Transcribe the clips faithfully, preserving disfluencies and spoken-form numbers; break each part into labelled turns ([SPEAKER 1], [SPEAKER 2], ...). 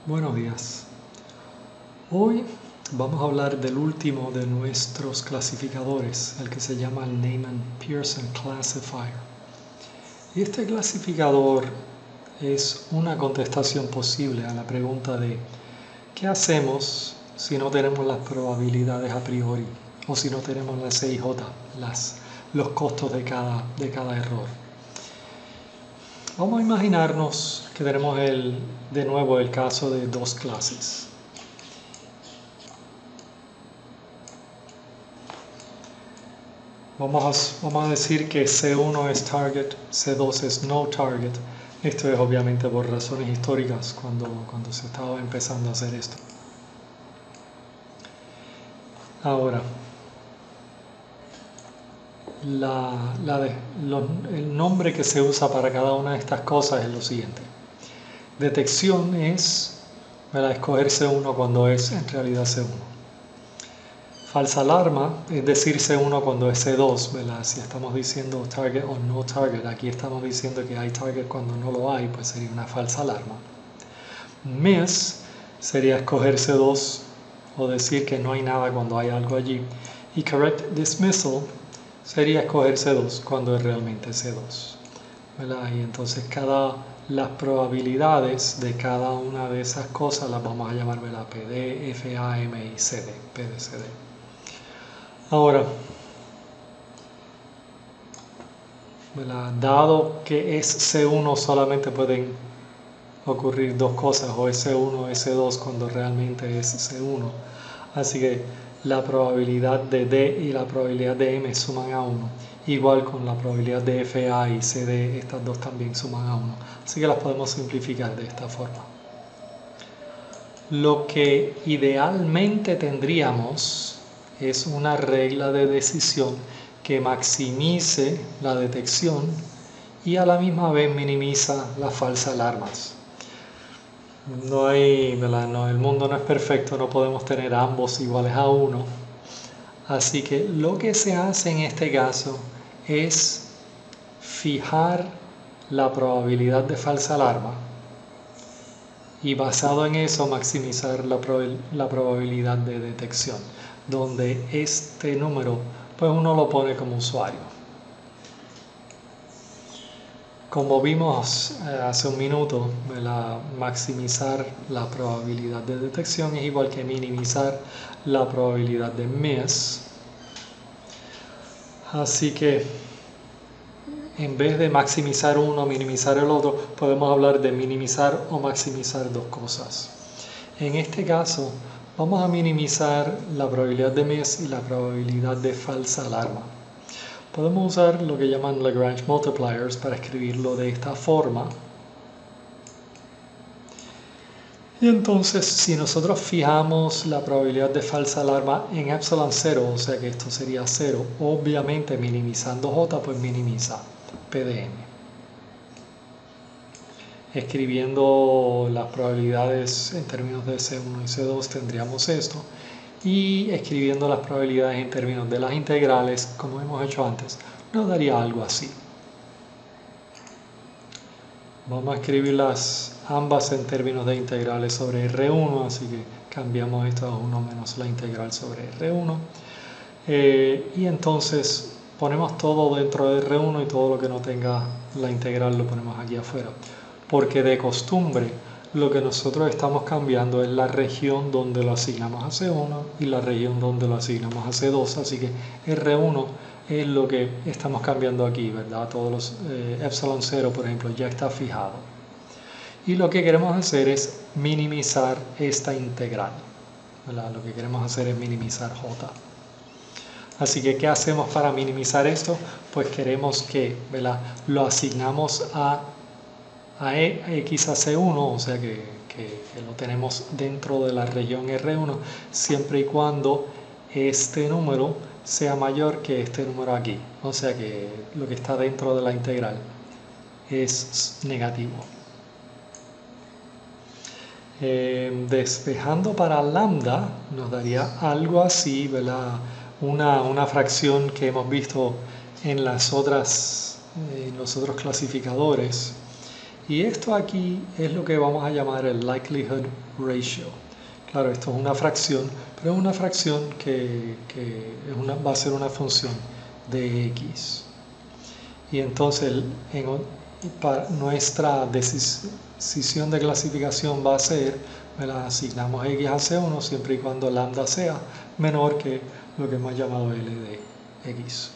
[SPEAKER 1] Buenos días. Hoy vamos a hablar del último de nuestros clasificadores, el que se llama el Neyman-Pearson Classifier. Y este clasificador es una contestación posible a la pregunta de ¿qué hacemos si no tenemos las probabilidades a priori o si no tenemos las C I J, las, los costos de cada, de cada error? Vamos a imaginarnos que tenemos el, de nuevo el caso de dos clases. Vamos a, vamos a decir que C uno es target, C dos es no target. Esto es obviamente por razones históricas cuando, cuando se estaba empezando a hacer esto. Ahora, la, la de, lo, el nombre que se usa para cada una de estas cosas es lo siguiente. Detección es, ¿verdad?, escoger C uno cuando es en realidad C uno. Falsa alarma es decir C uno cuando es C dos, ¿verdad? Si estamos diciendo target o no target, aquí estamos diciendo que hay target cuando no lo hay, pues sería una falsa alarma. Miss sería escoger C dos o decir que no hay nada cuando hay algo allí. Y correct dismissal sería escoger C dos cuando es realmente C dos, ¿verdad? Y entonces cada, las probabilidades de cada una de esas cosas las vamos a llamar, ¿verdad?, P D, F A, M y C D, P D C D. Ahora, ¿verdad?, dado que es C uno solamente pueden ocurrir dos cosas, o es C uno o es C dos cuando realmente es C uno. Así que la probabilidad de D y la probabilidad de M suman a uno. Igual con la probabilidad de F A y C D, estas dos también suman a uno. Así que las podemos simplificar de esta forma. Lo que idealmente tendríamos es una regla de decisión que maximice la detección y a la misma vez minimiza las falsas alarmas. No hay, ¿verdad? No, el mundo no es perfecto, no podemos tener ambos iguales a uno. Así que lo que se hace en este caso es fijar la probabilidad de falsa alarma y basado en eso maximizar la, prob la probabilidad de detección, donde este número pues uno lo pone como usuario. Como vimos eh, hace un minuto, ¿verdad?, maximizar la probabilidad de detección es igual que minimizar la probabilidad de miss. Así que en vez de maximizar uno, minimizar el otro, podemos hablar de minimizar o maximizar dos cosas. En este caso, vamos a minimizar la probabilidad de miss y la probabilidad de falsa alarma. Podemos usar lo que llaman Lagrange multipliers para escribirlo de esta forma. Y entonces, si nosotros fijamos la probabilidad de falsa alarma en epsilon cero, o sea que esto sería cero, obviamente minimizando J, pues minimiza P de M. Escribiendo las probabilidades en términos de C uno y C dos tendríamos esto. Y escribiendo las probabilidades en términos de las integrales, como hemos hecho antes, nos daría algo así. Vamos a escribirlas ambas en términos de integrales sobre R uno, así que cambiamos esto a uno menos la integral sobre R uno. Eh, y entonces ponemos todo dentro de R uno y todo lo que no tenga la integral lo ponemos aquí afuera. Porque de costumbre lo que nosotros estamos cambiando es la región donde lo asignamos a C uno y la región donde lo asignamos a C dos, así que R uno es lo que estamos cambiando aquí, ¿verdad? Todos los eh, epsilon cero, por ejemplo, ya está fijado. Y lo que queremos hacer es minimizar esta integral, ¿verdad? Lo que queremos hacer es minimizar J. Así que, ¿qué hacemos para minimizar esto? Pues queremos que, ¿verdad?, lo asignamos a a X a C uno, o sea que, que, que lo tenemos dentro de la región R uno, siempre y cuando este número sea mayor que este número aquí, o sea que lo que está dentro de la integral es negativo. Eh, despejando para lambda nos daría algo así, ¿verdad?, una, una fracción que hemos visto en las otras, en los otros clasificadores. Y esto aquí es lo que vamos a llamar el likelihood ratio. Claro, esto es una fracción, pero es una fracción que, que es una, va a ser una función de X. Y entonces en, para nuestra decisión de clasificación va a ser, la asignamos X a C uno siempre y cuando lambda sea menor que lo que hemos llamado L de X.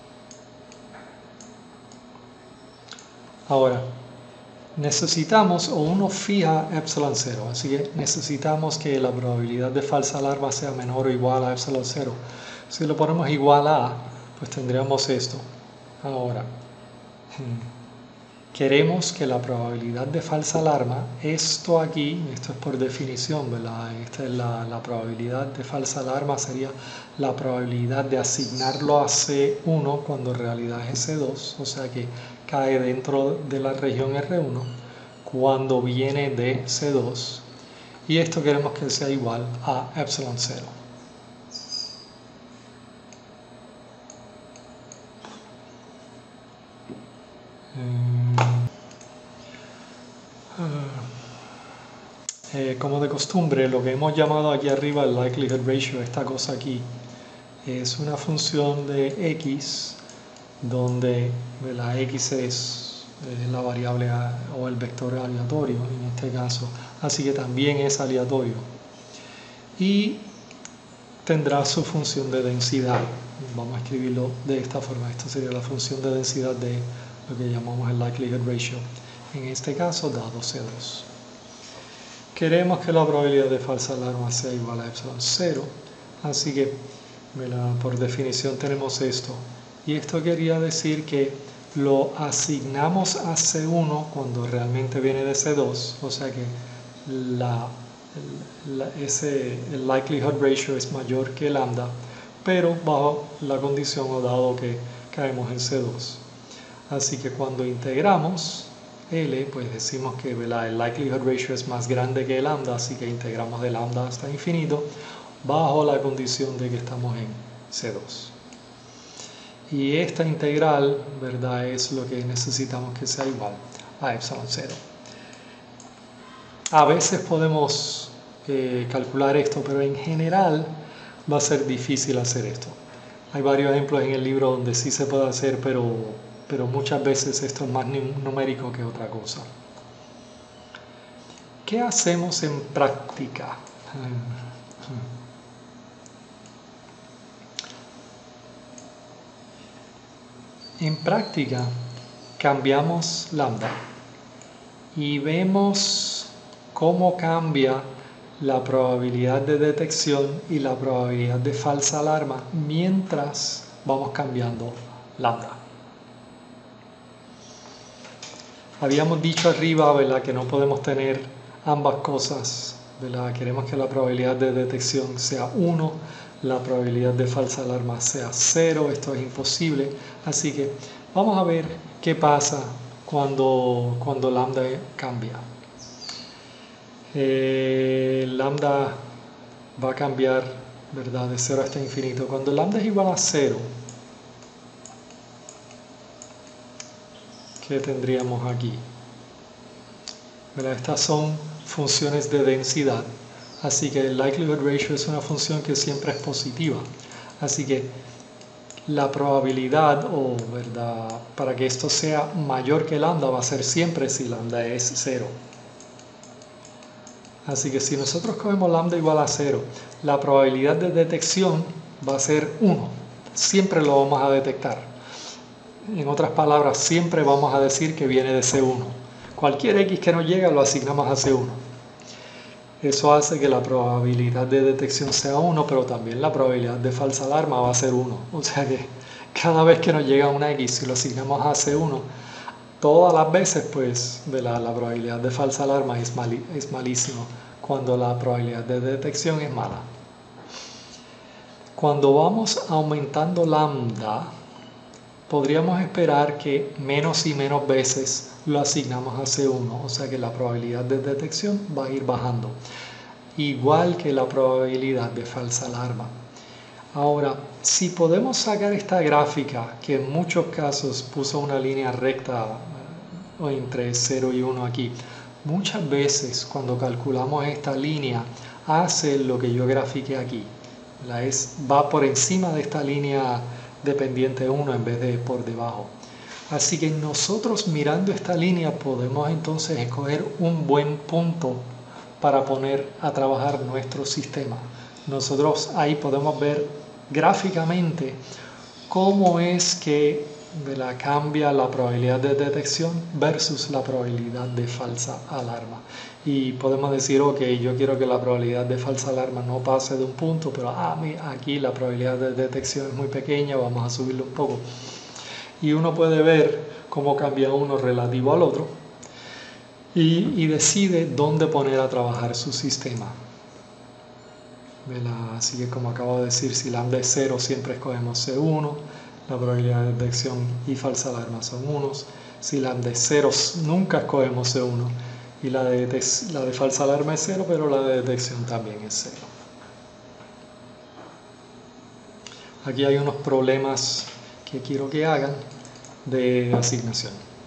[SPEAKER 1] Ahora, necesitamos, o uno fija epsilon cero, así que necesitamos que la probabilidad de falsa alarma sea menor o igual a epsilon cero. Si lo ponemos igual a, pues tendríamos esto. Ahora, queremos que la probabilidad de falsa alarma, esto aquí, esto es por definición, ¿verdad? Esta es la, la probabilidad de falsa alarma, sería la probabilidad de asignarlo a C uno cuando en realidad es C dos, o sea que cae dentro de la región R uno cuando viene de C dos, y esto queremos que sea igual a epsilon cero. Eh, como de costumbre, lo que hemos llamado aquí arriba el likelihood ratio, esta cosa aquí, es una función de X donde la X es eh, la variable a, o el vector aleatorio en este caso, así que también es aleatorio y tendrá su función de densidad. Vamos a escribirlo de esta forma. Esto sería la función de densidad de lo que llamamos el likelihood ratio, en este caso dado C dos. Queremos que la probabilidad de falsa alarma sea igual a epsilon cero, así que por definición tenemos esto. Y esto quería decir que lo asignamos a C uno cuando realmente viene de C dos, o sea que la, la, ese, el likelihood ratio es mayor que lambda, pero bajo la condición o dado que caemos en C dos. Así que cuando integramos L, pues decimos que ¿verdad? el likelihood ratio es más grande que lambda, así que integramos de lambda hasta infinito, bajo la condición de que estamos en C dos. Y esta integral, ¿verdad? Es lo que necesitamos que sea igual a epsilon cero. A veces podemos eh, calcular esto, pero en general va a ser difícil hacer esto. Hay varios ejemplos en el libro donde sí se puede hacer, pero, pero muchas veces esto es más numérico que otra cosa. ¿Qué hacemos en práctica? En práctica, cambiamos lambda y vemos cómo cambia la probabilidad de detección y la probabilidad de falsa alarma mientras vamos cambiando lambda. Habíamos dicho arriba, ¿verdad?, que no podemos tener ambas cosas, ¿verdad? Queremos que la probabilidad de detección sea uno, la probabilidad de falsa alarma sea cero, esto es imposible, así que vamos a ver qué pasa cuando, cuando lambda cambia. Eh, lambda va a cambiar, ¿verdad?, de cero hasta infinito. Cuando lambda es igual a cero, ¿qué tendríamos aquí? ¿Verdad? Estas son funciones de densidad, así que el likelihood ratio es una función que siempre es positiva, así que la probabilidad, o ¿verdad?, para que esto sea mayor que lambda va a ser siempre si lambda es cero. Así que si nosotros cogemos lambda igual a cero, la probabilidad de detección va a ser uno. Siempre lo vamos a detectar. En otras palabras, siempre vamos a decir que viene de C uno. Cualquier X que nos llega lo asignamos a C uno. Eso hace que la probabilidad de detección sea uno, pero también la probabilidad de falsa alarma va a ser uno. O sea que cada vez que nos llega una X, si lo asignamos a C uno, todas las veces, pues, la, la probabilidad de falsa alarma es, mal, es malísimo, cuando la probabilidad de detección es mala. Cuando vamos aumentando lambda, podríamos esperar que menos y menos veces lo asignamos a C uno, o sea que la probabilidad de detección va a ir bajando, igual que la probabilidad de falsa alarma. Ahora, si podemos sacar esta gráfica, que en muchos casos puso una línea recta o entre cero y uno aquí. Muchas veces cuando calculamos esta línea hace lo que yo grafiqué aquí. La es, va por encima de esta línea dependiente uno en vez de por debajo. Así que nosotros mirando esta línea podemos entonces escoger un buen punto para poner a trabajar nuestro sistema. Nosotros ahí podemos ver gráficamente cómo es que ¿verdad? Cambia la probabilidad de detección versus la probabilidad de falsa alarma. Y podemos decir, ok, yo quiero que la probabilidad de falsa alarma no pase de un punto, pero ah, aquí la probabilidad de detección es muy pequeña, vamos a subirlo un poco. Y uno puede ver cómo cambia uno relativo al otro y, y decide dónde poner a trabajar su sistema. Así que como acabo de decir, si lambda es cero siempre escogemos C uno, la probabilidad de detección y falsa alarma son unos. Si lambda es cero nunca escogemos C uno y la de, la de falsa alarma es cero, pero la de detección también es cero. Aquí hay unos problemas que quiero que hagan de asignación.